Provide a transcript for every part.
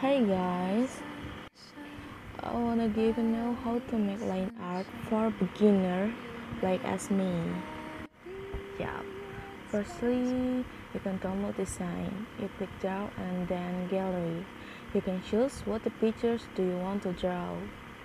Hey guys, I wanna give you know how to make line art for beginner like as me. Yeah, firstly you can download design, you click draw and then gallery. You can choose what the pictures do you want to draw.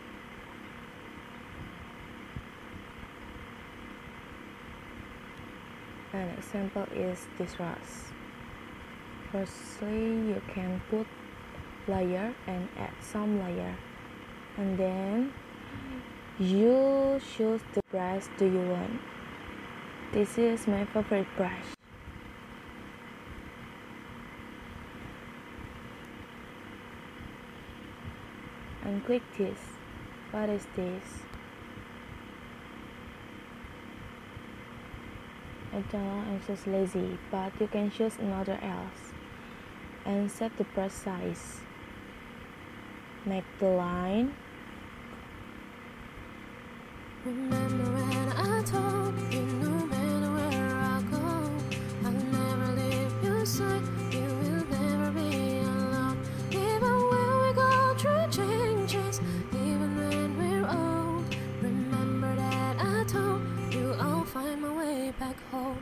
An example is this rose. Firstly you can put layer and add some layer, and then you choose the brush do you want. This is my favorite brush. And click this. What is this? I don't know, I'm just lazy, but you can choose another else. And set the brush size. Make the line. Remember when I told you no matter where I go, I'll never leave your side, you will never be alone. Even when we go through changes, even when we're old, remember that I told you I'll find my way back home.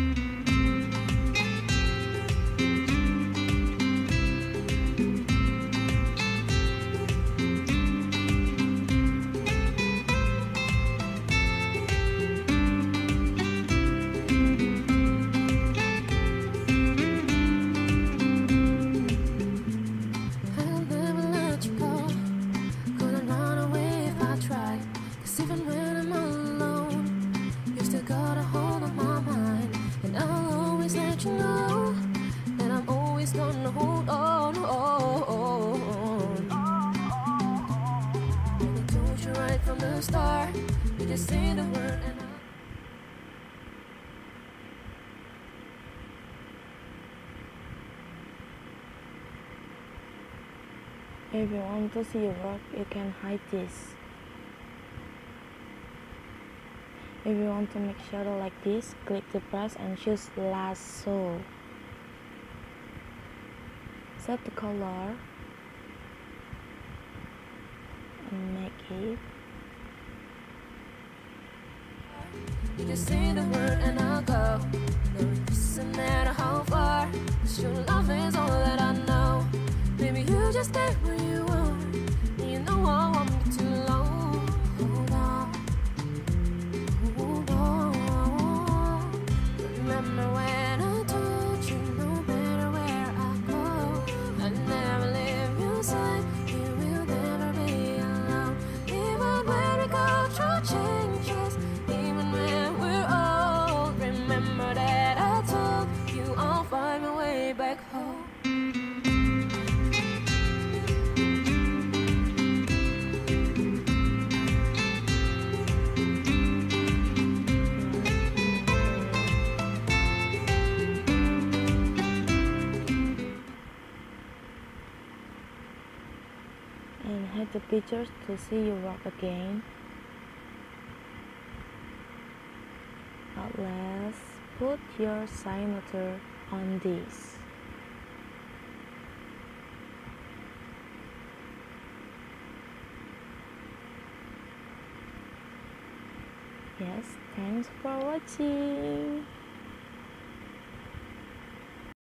Even when I'm alone, you still got a hold of my mind. And I'll always let you know that I'm always gonna hold on. And I told you right from the start, you just say the word and If you want to see your work, you can hide this. If you want to make shadow like this, click the brush and choose lasso. Set the color and make it. you just say the word and I'll go. No, it doesn't matter how far, 'cause your love is all that I know. Maybe you just stay where you are, and you know I won't be too long. Hold on, hold on. Remember when I told you no matter where I go, I'll never leave your side, you will never be alone. Even when we go through changes, even when we're old, remember that I told you I'll find my way back home. And hide the pictures to see your work again. At last, put your signature on this. Yes, thanks for watching.